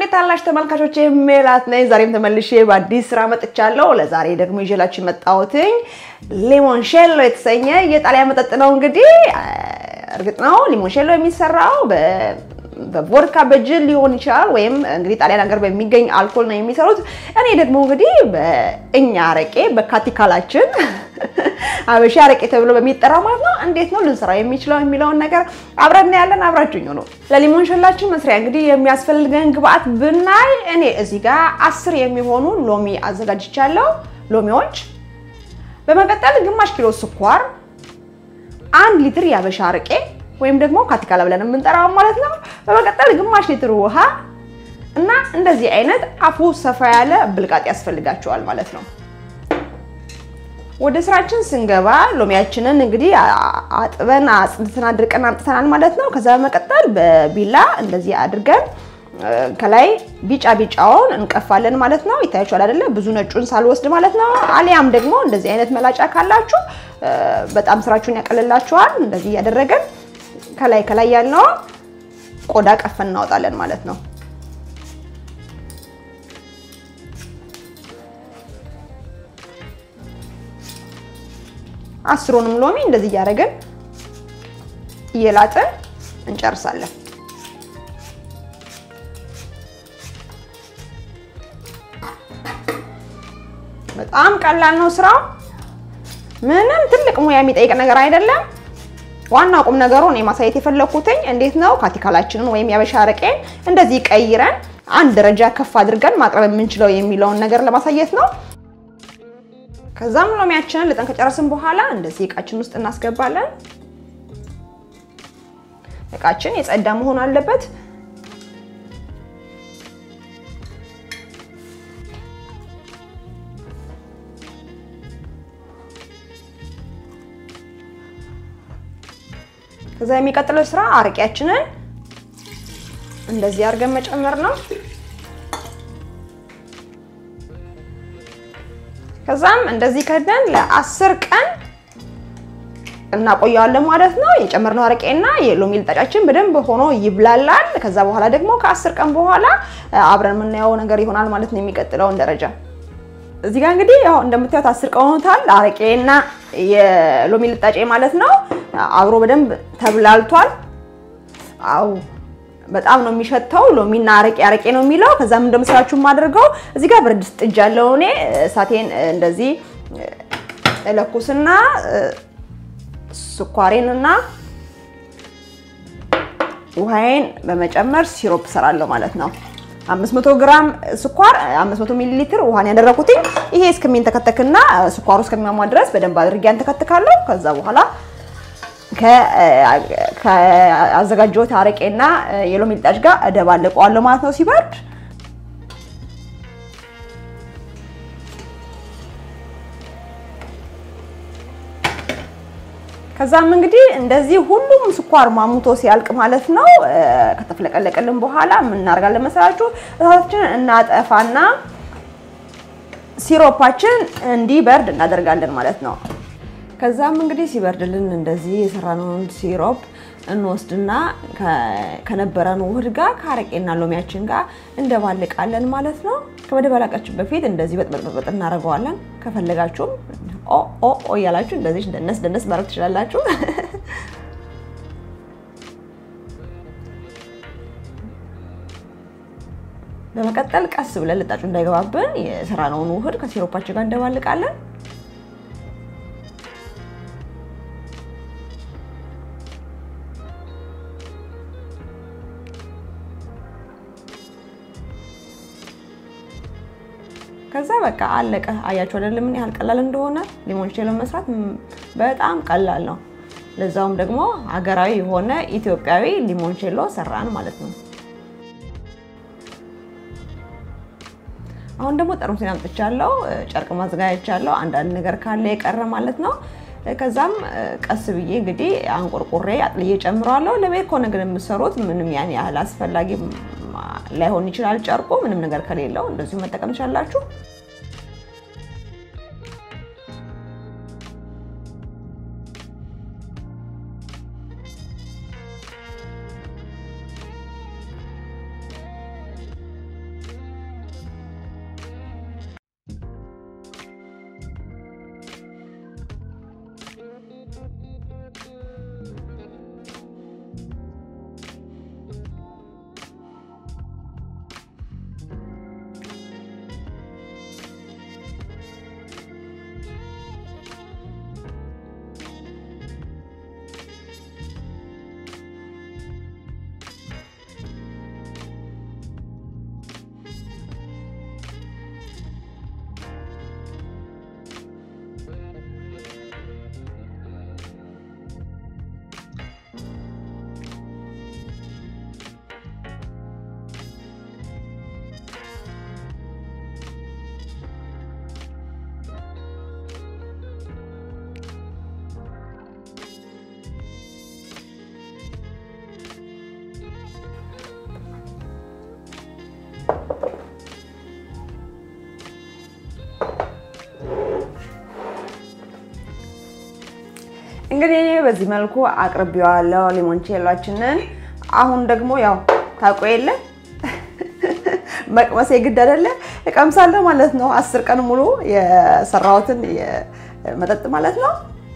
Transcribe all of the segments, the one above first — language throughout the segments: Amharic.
እንዴት አላችሁ ተመልካቾቼ ሜላት ነኝ ዛሬም ተመልሼ በአዲስ ስራ መጥቻለሁ ለዛሬ ደግሞ ይዤላችሁ መጣሁትኝ ሊሞንሼሎ የተሰኘ የጣሊያን መጠጥ ነው እንግዲህ እርግጥ ነው ሊሞንሼሎ የሚሰራው በቮድካ በጅል ሊሆን ይችላል ወይም እንግዲህ ጣሊያን ሀገር በሚገኝ አልኮል ነው የሚሰሩት እኔ ደግሞ እንግዲህ በእኛ አረቄ በካቲካላችን አበሻ አረቄ ተብሎ በሚጠራው ማለት ነው እንዴት ነው ልንሰራው የሚለው ነገር አብረን ያለን አብራችሁኝ ነው ለሊሞንሼላችን መስሪያ እንግዲህ የሚያስፈልገን ግብአት ብናይ እኔ እዚህ ጋር 10 የሚሆኑ ሎሚ አዘጋጅቻለሁ ሎሚዎች በመቀጠል ግማሽ ኪሎ ስኳር 1 ሊትር ያበሻ አረቄ ወይም ደግሞ ካቲካላ ብለን የምንጠራው ማለት ነው በመቀጠል ግማሽ ሊትር ውሃ እና እንደዚህ አይነት አፉ ሰፋ ያለ ብልቃጥ ያስፈልጋቸዋል ማለት ነው ወደ ስራችን ስንገባ ሎሚያችንን እንግዲህ አጥበን አጽድተን አድርቀን አምጥተናል ማለት ነው ከዛ በመቀጠል በቢላ እንደዚህ አድርገን ከላይ ቢጫውን እንቀፋለን ማለት ነው ይታያችኋል አይደለ ብዙ ነጩን ሳልወስድ ማለት ነው አሊያም ደግሞ እንደዚህ አይነት መላጫ ካላችሁ በጣም ስራችሁን ያቀልላችኋል እንደዚህ ያደረገን ከላይ ያለው ቆዳ ቀፈን እናወጣለን ማለት ነው አስሩንም ሎሚ እንደዚህ ያደረገን እየላጥን እንጨርሳለን በጣም ቀላል ነው ስራው ምንም ትልቅ ሙያ የሚጠይቅ ነገር አይደለም ዋናው ቁም ነገሩ ነው ማሳየት የፈለኩትኝ እንዴት ነው ካቲካላችንን ወይም ያበሻ አረቄን እንደዚህ ቀይረን አንድ ደረጃ ከፍ አድርገን ማቅረብ የምንችለው የሚለውን ነገር ለማሳየት ነው ከዛም ሎሚያችንን ልጠን ከጨረስን በኋላ እንደዚህ እቃችን ውስጥ እናስገባለን እቃችን የጸዳ መሆን አለበት ከዛ የሚቀጥለው ስራ አረቄያችንን እንደዚህ አድርገን መጨመር ነው ከዛም እንደዚህ ከደን ለ10 ቀን እናቆያለን ማለት ነው የጨመርነው አረቄና የሎሚ ልጣጫችን በደንብ ሆኖ ይብላላል ከዛ በኋላ ደግሞ ከ10 ቀን በኋላ አብረን የምናየው ነገር ይሆናል ማለት ነው የሚቀጥለው ደረጃ እዚህ ጋር እንግዲህ ያው እንደምታዩት 10 ቀን ሆኖታል አረቄና የሎሚ ልጣጬ ማለት ነው አብሮ በደንብ ተብላልቷል አው በጣም ነው የሚሸተው ሎሚና አረቄ ነው የሚለው ከዛም እንደምሰራችሁ ማድርገው እዚህ ጋር ብረት ድስት ጥጃለሁ እኔ ሳቴን እንደዚህ ለኩስና ስኳሬንና ውሃዬን በመጨመር ሲሮፕ ሰራለሁ ማለት ነው 500 ግራም ስኳር 500 ሚሊ ሊትር ውሃን ያደረኩት ይሄ እስከሚን ተከተክና ስኳሩ እስከሚያሟ ድረስ በደንብ አድርጌ አንተከተካለሁ ከዛ በኋላ ከአዘጋጆት አረቄና የሎሚ ልጣጭ ጋር እደባለቀዋለሁ ማለት ነው ሲበርድ ከዛም እንግዲህ እንደዚህ ሁሉም ስኳር ማሙቶ ሲያልቅ ማለት ነው ከተፈለቀለቀልን በኋላ ምን እናደርጋለን መሰላችሁ እሳታችንን እናጠፋና ሲሮፓችን እንዲበርድ እናደርጋለን ማለት ነው ከዛም እንግዲህ ሲበርድልን እንደዚህ የሰራነውን ሲሮፕ እንወስድና ከነበረን ውህድ ጋር ካረቄና ሎሚያችን ጋር እንደባለቃለን ማለት ነው ከመደባለቃችን በፊት እንደዚህ በጥበጥ እናደርገዋለን ከፈለጋችሁም ኦ ያላችሁ እንደዚህ ደነስ ማድረግ ትችላላችሁ በመቀጠል ቀስ ብለን ልጣጩ እንዳይገባብን የሰራነውን ውህድ ከሲሮፓችን ጋር እንደባለቃለን ከዛ በቃ አለቀ አያችሁ አይደል ምን ያህል ቀላል እንደሆነ ሊሞንሼሎ መስራት በጣም ቀላል ነው ለዛውም ደግሞ ሀገራዊ የሆነ ኢትዮጵያዊ ሊሞንሼሎ ሰራን ማለት ነው አሁን ደግሞ ጠርሙሴን አምጥቻለሁ ጨርቅ ማዘጋጀቻለሁ አንዳንድ ነገር ካለ የቀረ ማለት ነው ከዛም ቀስ ብዬ እንግዲህ አንቆርቆሬ አጥልዬ ጨምራለሁ ለቤት ኮነ ግን የምሰሩት ምንም ያን ያህል አስፈላጊ ላይሆን ይችላል ጨርቁ ምንም ነገር ከሌለው እንደዚህ መጠቀም ይችላልላችሁ እንግዲህ በዚህ መልኩ አቅርቤዋለሁ ሊሞንቼሎአችንን አሁን ደግሞ ያው ታውቁ የለ መቅመስ የግድ አይደለ እቀምሳለሁ ማለት ነው 10 ቀን ሙሉ የሰራሁትን መጠጥ ማለት ነው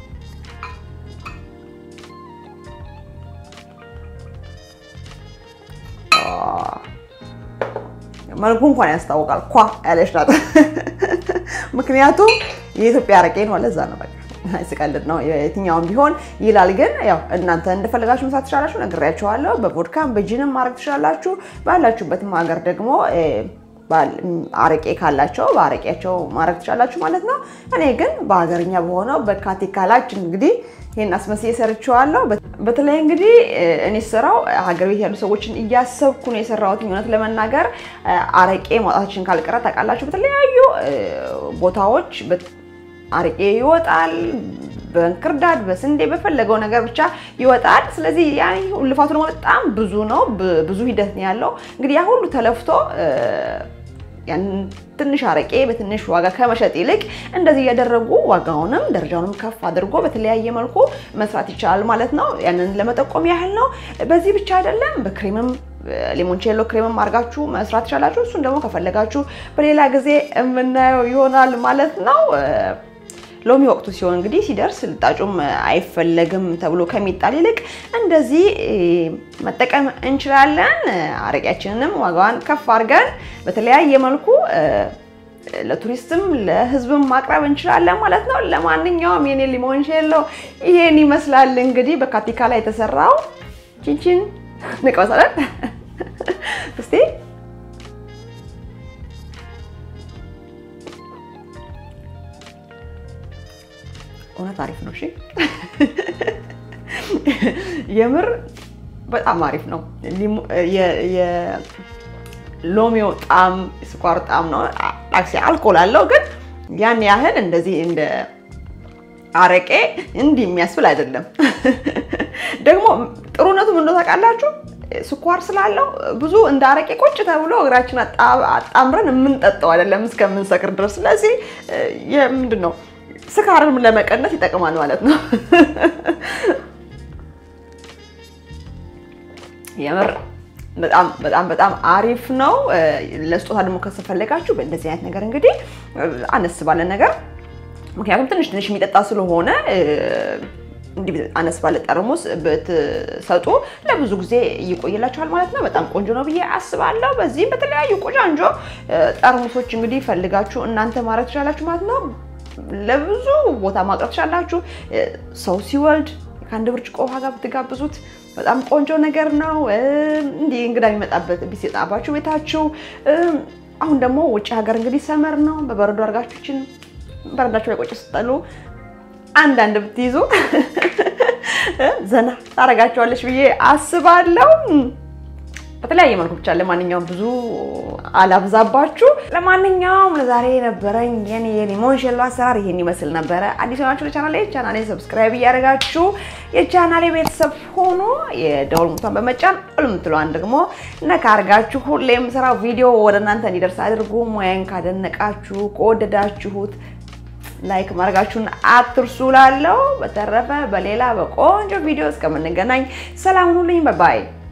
መልኩ እንኳን ያስታውቃል ኳ ያለሽ ናት ምክንያቱም የኢትዮጵያ አረቄ ነው ለዛ ነው በቃ አይስቀልድ ነው የትኛውም ቢሆን ይላል ግን ያው እናንተ እንደፈለጋችሁ መስራት ትችላላችሁ ነግሬያችኋለሁ በቮድካም በጂንም ማድረግ ትችላላችሁ ባላችሁበትም ሀገር ደግሞ አረቄ ካላቸው በአረቄያቸው ማድረግ ትችላላችሁ ማለት ነው እኔ ግን በሀገርኛ በሆነው በካቲካላች እንግዲህ ይሄን አስመስዬ ሰርቻለሁ በተለይ እንግዲህ እኔ ሰራው ሀገር ቤት ያሉ ሰዎችን እያሰብኩ ነው የሰራሁት እውነት ለመናገር አረቄ ማውጣታችን ካልቀረ ታውቃላችሁ በተለያዩ ቦታዎች አረቄ ይወጣል በእንክርዳድ በስንዴ በፈለገው ነገር ብቻ ይወጣል ስለዚህ ያኔ ልፋቱ ነው በጣም ብዙ ነው ብዙ ሂደት ነው ያለው እንግዲህ ያ ሁሉ ተለፍቶ ያን ትንሽ አረቄ በትንሽ ዋጋ ከመሸጥ ይልቅ እንደዚህ ያደረጉ ዋጋውንም ደረጃውንም ከፍ አድርጎ በተለያየ መልኩ መስራት ይቻላል ማለት ነው ያንን ለመጠቆም ያህል ነው በዚህ ብቻ አይደለም በክሬምም ሊሞንቼሎ ክሬምም አርጋችሁ መስራት ይቻላችሁ እሱን ደግሞ ከፈለጋችሁ በሌላ ጊዜ እናየው ይሆናል ማለት ነው ሎሚ ወቅቱ ሲሆን እንግዲህ ሲደርስ ልጣጩም አይፈለግም ተብሎ ከሚጣል ይልቅ እንደዚህ መጠቀም እንችላለን አረቄያችንንም ዋጋዋን ከፍ አድርገን በተለያየ መልኩ ለቱሪስትም ለህዝብም ማቅረብ እንችላለን ማለት ነው ለማንኛውም የኔ ሊሞንቼሎ ይሄን ይመስላል እንግዲህ በካቲካላ የተሰራው ቺንቺን ንቀውሳለን እስቲ ኦና ታሪፍ ነው እሺ የምር በጣም አሪፍ ነው ሎሚው ጣም ስኳር ጣም ነው አክሲ አልኮል አለው ግን ያን ያህል እንደዚህ እንደ አረቄ እንዲ የሚያስብል አይደለም ደግሞ ጥሩነቱ ምን ነው ታውቃላችሁ ስኳር ስላለው ብዙ እንደ አረቄ ቁጭ ተብሎ እግራችን አጣምረን የምንጠጣው አይደለም እስከምንሰክር ድረስ ስለዚህ ምንድነው ስካርን ለመቀነስ ይጠቅማል ማለት ነው የምር በጣም አሪፍ ነው ለስጦታ ደግሞ ከፈለጋችሁ በእንደዚህ አይነት ነገር እንግዲህ አነስ ባለ ነገር ምክንያቱም ትንሽ የሚጠጣ ስለሆነ እንዲህ አነስ ባለ ጠርሙስ በተሰጡ ለብዙ ጊዜ ይቆይላችኋል ማለት ነው በጣም ቆንጆ ነው ብዬ አስባለሁ በዚህ በተለያዩ ቆንጆ ጠርሙሶች እንግዲህ ፈልጋችሁ እናንተ ማድረግ ትችላላችሁ ማለት ነው ለብዙ ቦታ ማቅረብ ትችላላችሁ ሰው ሲወልድ ከአንድ ብርጭቆ ውሃ ጋር ብትጋብዙት በጣም ቆንጆ ነገር ነው እንዴ እንግዳ የሚመጣበት ቢሰጣባችሁ ቤታችሁ አሁን ደግሞ ውጭ ሀገር እንግዲህ ሰመር ነው በበረዶ አርጋችሁችን በረዳችሁ ላይ ቆጭ ስትጠሉ አንድ ብትይዙ ዘና ታረጋችኋለሽ ብዬ አስባለሁ በተለያየ መልኩ ብቻ ለማንኛውም ብዙ አላብዛባችሁ ለማንኛውም ለዛሬ ነበረኝ የኔ ሊሞንቼሎ አሰራር ይሄን ይመስል ነበር አዲስ ሆናችሁ ለቻናሌ ሰብስክራይብ ያደርጋችሁ የቻናሌ ቤተሰብ ሆኖ የደወል ምልክቱን በመጫን ሁሉም ትሏን ደግሞ ነካ አርጋችሁ ሁሌም ሰራው ቪዲዮ ወደ እናንተ እንዲደርስ አድርጉ ሙያን ካደነቃችሁ ከወደዳችሁት ላይክ ማድረጋችሁን አትርሱላለው በተረፈ በሌላ በቆንጆ ቪዲዮ እስከምንገናኝ ሰላም ሁኑልኝ ባይ ባይ